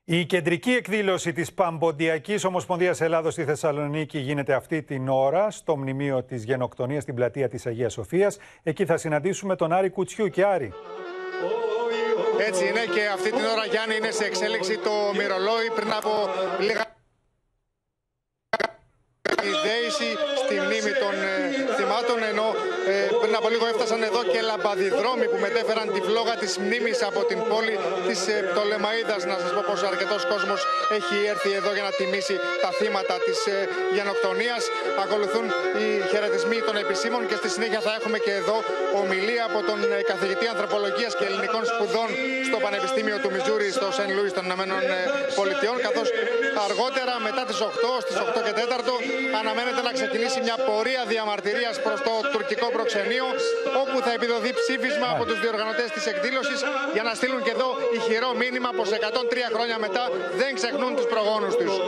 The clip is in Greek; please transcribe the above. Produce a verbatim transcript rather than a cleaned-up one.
Η κεντρική εκδήλωση της Παμποντιακής Ομοσπονδίας Ελλάδος στη Θεσσαλονίκη γίνεται αυτή την ώρα στο μνημείο της γενοκτονίας στην πλατεία της Αγίας Σοφίας. Εκεί θα συναντήσουμε τον Άρη Κουτσιού. Και Άρη. Έτσι είναι, και αυτή την ώρα, Γιάννη, είναι σε εξέλιξη το μυρολόι. Πριν από λίγα η δέηση στη μνήμη των ε, θυμάτων, ενώ ε, πριν από λίγο έφτασαν εδώ και λαμπαδιδρόμοι που μετέφεραν τη φλόγα της μνήμης από την πόλη της ε, Πτολεμαΐδας. Να σας πω πως αρκετός κόσμος έχει έρθει εδώ για να τιμήσει τα θύματα της ε, γενοκτονίας. Ακολουθούν οι χαιρετισμοί των επισήμων και στη συνέχεια θα έχουμε και εδώ ομιλία από τον ε, καθηγητή Ανθρωπολογίας και Ελληνικών Σπουδών στο Πανεπιστήμιο του Μιζούρι στο Σεν Λούις των Ηνωμένων Πολιτειών, καθώς αργότερα, μετά τις οκτώ, στις οκτώ και τέσσερα, αναμένεται να ξεκινήσει μια πορεία διαμαρτυρίας προς το τουρκικό προξενείο, όπου θα επιδοθεί ψήφισμα από τους διοργανωτές της εκδήλωσης για να στείλουν και εδώ ηχηρό μήνυμα πως εκατόν τρία χρόνια μετά δεν ξεχνούν τους προγόνους τους.